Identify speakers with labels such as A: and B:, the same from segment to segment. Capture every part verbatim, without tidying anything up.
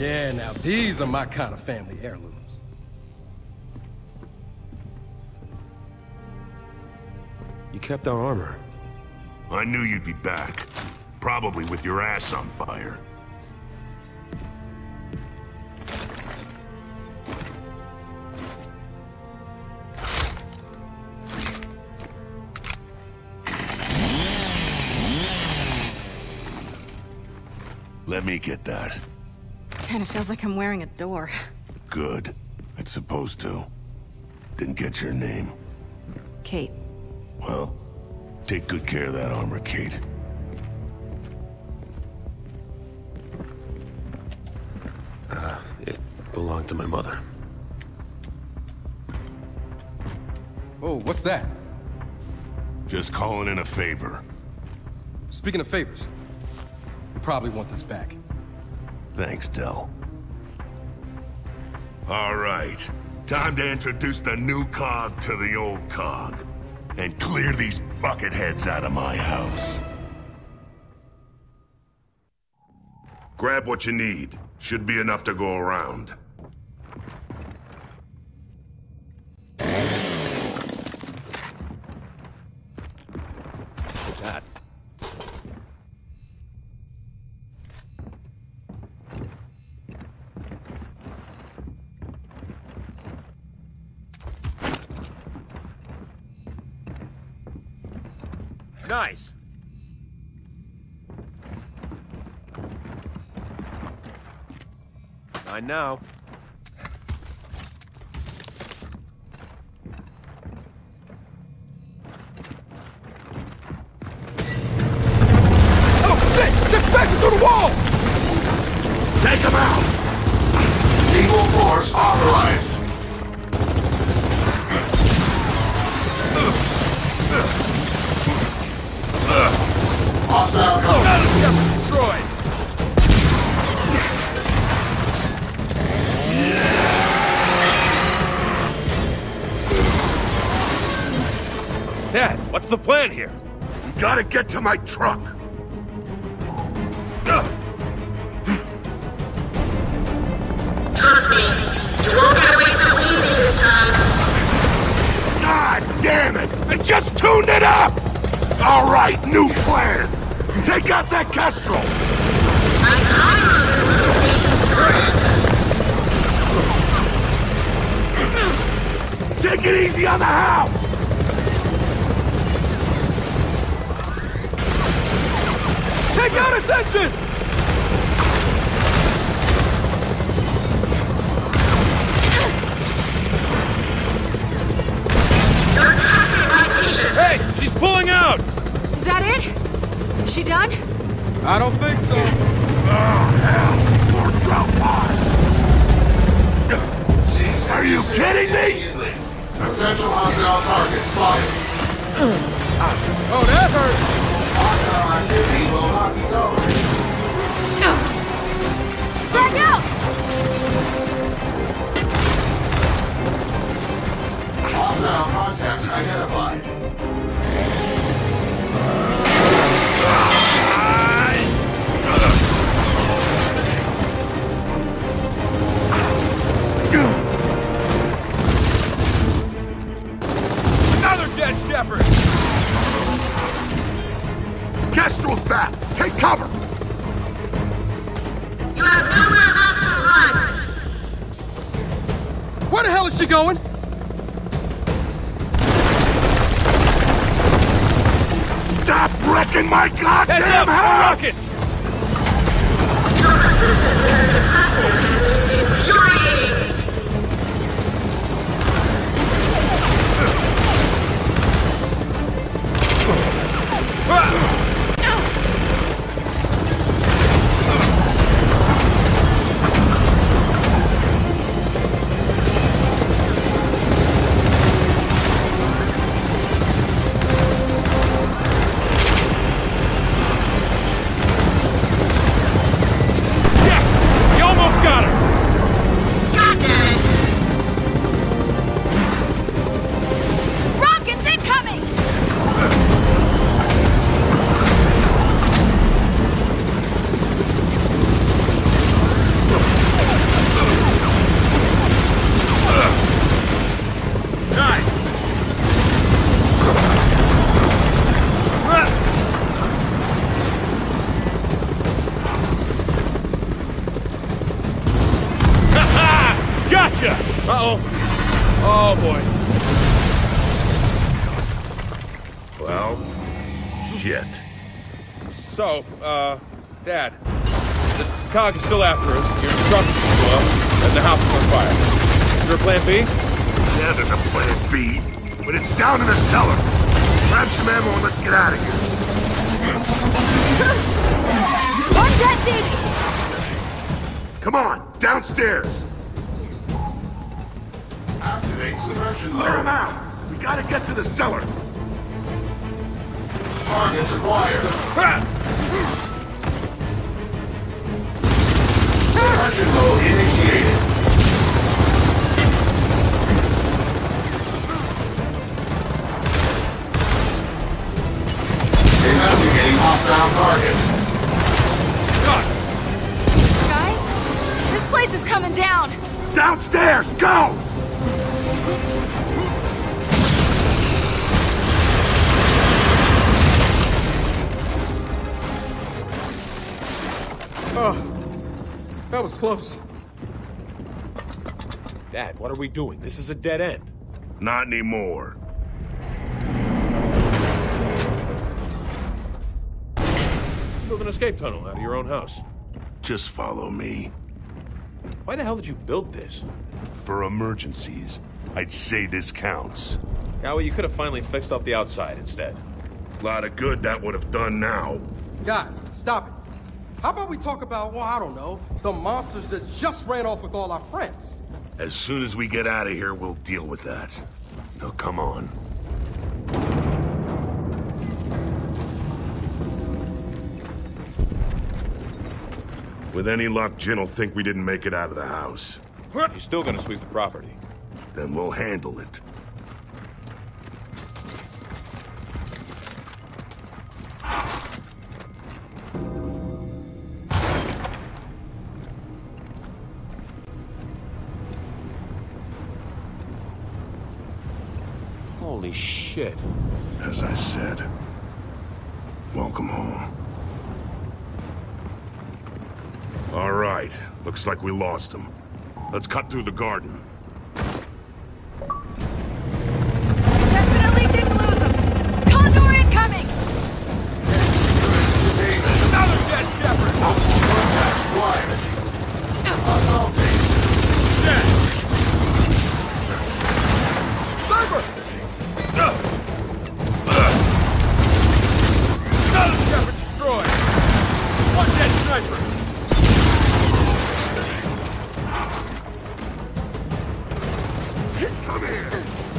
A: Yeah, now these are my kind of family heirlooms.
B: You kept our armor.
C: I knew you'd be back. Probably with your ass on fire. Let me get that.
D: Kinda feels like I'm wearing a door.
C: Good. It's supposed to. Didn't get your name.
D: Kate.
C: Well, take good care of that armor, Kate.
B: Uh, it belonged to my mother.
A: Oh, what's that?
C: Just calling in a favor.
A: Speaking of favors, you probably want this back.
C: Thanks, Del. All right. Time to introduce the new cog to the old cog. And clear these bucketheads out of my house. Grab what you need. Should be enough to go around.
B: Take that. Nice. I know.
A: Oh shit! They're smashing through the wall!
C: Take them out!
E: Equal force authorized. Hostile cover.
B: Destroyed. Dad, what's the plan here?
C: You gotta get to my truck!
F: Trust me, you won't get away so easy this time.
C: God damn it! I just tuned it up! Alright, new plan! Take out that Kestrel!
F: I can't remove
C: Take it easy on the house!
A: Take out his engines!
F: You're testing my patience.
B: Hey, she's pulling out!
D: Is that it? Is she done?
A: I don't think so.
C: Oh, hell! More drought wine! Are you kidding me?
E: Potential hostile target spotted.
A: Oh, that hurt!
E: Hostile activity will not be tolerated.
D: Back out!
E: Hostile contacts identified.
B: Another dead shepherd!
C: Kestrel's back! Take cover!
F: You have nowhere left to run.
A: Where the hell is she going?
C: Stop wrecking my goddamn
B: Heads up,
C: house!
B: rockets!
F: Your persistence in this capacity is infuriating.
C: get.
G: So, uh, Dad, the cog is still after us, your truck blew up, and the house is on fire. Is there a plan B?
C: Yeah, there's a plan B, but it's down in the cellar. Grab some ammo and let's get out of here.
D: One dead baby!
C: Come on, downstairs.
E: Activate suppression
C: Clear him
E: load.
C: out. We gotta get to the cellar.
E: Targets acquired. Suppression mode initiated. Investigating hostile targets.
D: Guys, this place is coming down!
C: Downstairs, go!
A: Oh, that was close.
G: Dad, what are we doing? This is a dead end.
C: Not anymore.
G: Build an escape tunnel out of your own house.
C: Just follow me.
G: Why the hell did you build this?
C: For emergencies. I'd say this counts.
G: Yeah, well, you could have finally fixed up the outside instead.
C: A lot of good that would have done now.
A: Guys, stop it. How about we talk about, well, I don't know, the monsters that just ran off with all our friends?
C: As soon as we get out of here, we'll deal with that. Now, come on. With any luck, Jin will think we didn't make it out of the house.
G: He's still gonna sweep the property.
C: Then we'll handle it.
G: Holy shit.
C: As I said, welcome home. All right, looks like we lost him. Let's cut through the garden.
D: Definitely didn't lose him! Condor incoming!
G: Another dead shepherd!
E: Multiple contacts acquired. Assaulting.
G: Dead! Sniper! Another shepherd destroyed! One dead sniper!
C: Come here!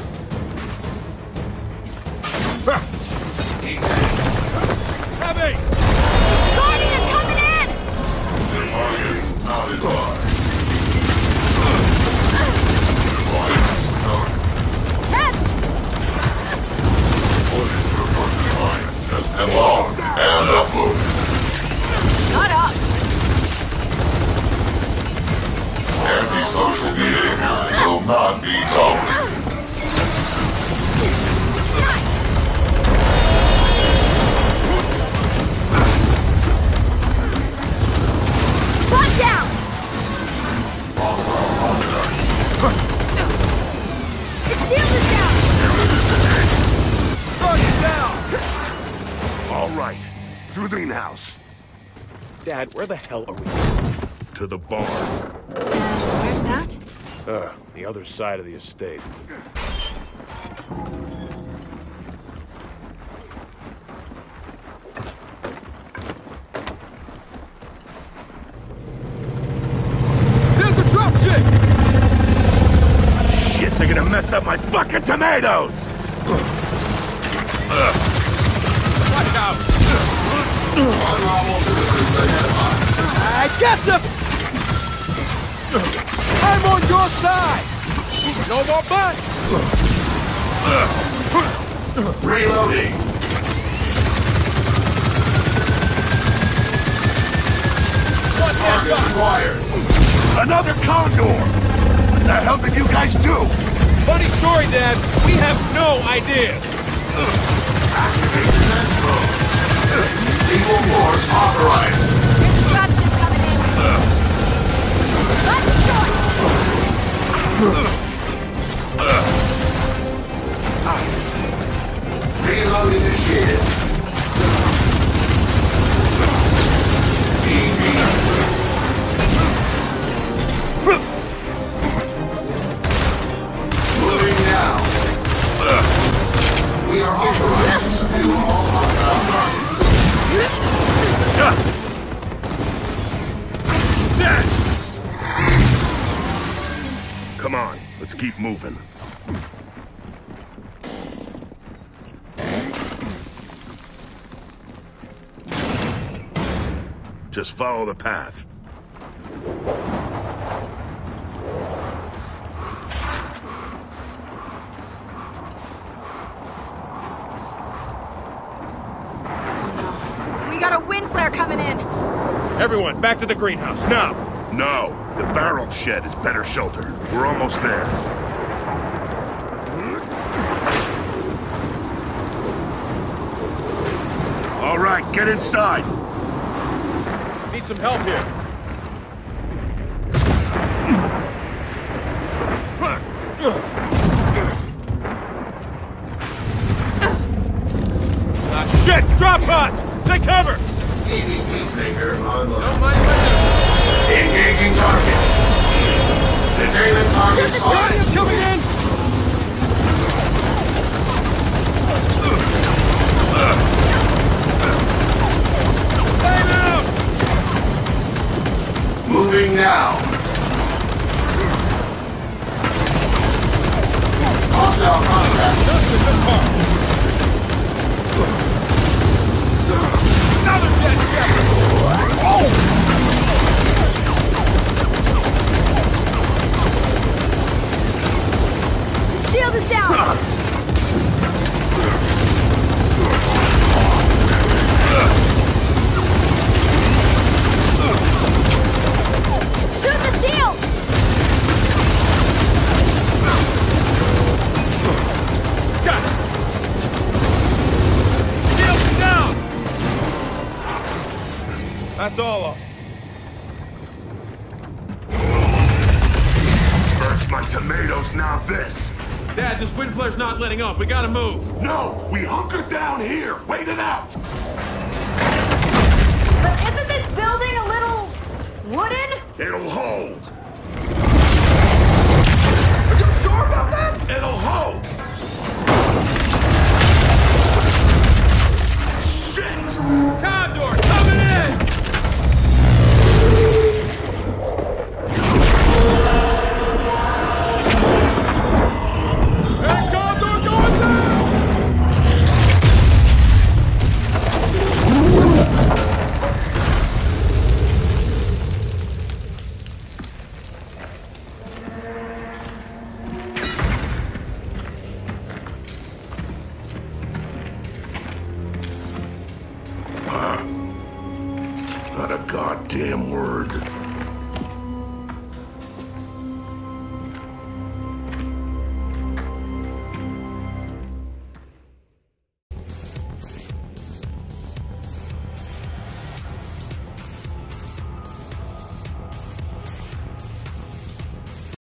G: Heavy!
D: Guardian coming in!
E: Targets notified.
D: Catch!
E: System locked and uploaded.
D: Not up!
E: Antisocial behavior will not be tolerated.
D: One down! The shield is down!
G: Target down!
C: All right, through the greenhouse.
G: Dad, where the hell are we?
C: To the barn.
D: Where's that?
G: Uh, the other side of the estate.
A: There's a dropship!
C: Shit, they're gonna mess up my fucking tomatoes!
G: Watch out!
E: Unlawful citizens identified.
A: I gotcha! I'm on your side! No more buts!
E: Reloading. Targets acquired.
C: Another condor! What the hell did you guys do?
G: Funny story, Dad. We have no idea.
E: Activate defense mode. Equal force authorized.
D: There's a dropship coming in! Let's start!
E: Reload initiated. to all hostile targets.
C: Come on, let's keep moving. Just follow the path.
D: We got a wind flare coming in.
G: Everyone, back to the greenhouse, now!
C: No, the barrel shed is better shelter. We're almost there. All right, get inside.
G: Need some help here. Ah, shit! Drop pods! Take cover!
E: E V Peacemaker online.
G: Don't mind my
E: Engaging targets. Containment targets
A: Johnny,
E: spotted.
A: I'm coming in!
G: Lay down!
E: Moving now. Hostile contact.
G: That's the good part. Another dead shepherd! Oh!
D: Shield is down! Shoot the shield!
G: Got it! Shield is down! That's all of them.
C: First my tomatoes, now this.
G: Dad, this wind flare's not letting up. We gotta move.
C: No, we hunker down here. Wait it out.
D: But isn't this building a little wooden?
C: It'll hold.
A: Are you sure about that?
C: It'll hold. Shit!
G: Condor, coming in! And Condor going down!
C: Not a goddamn word.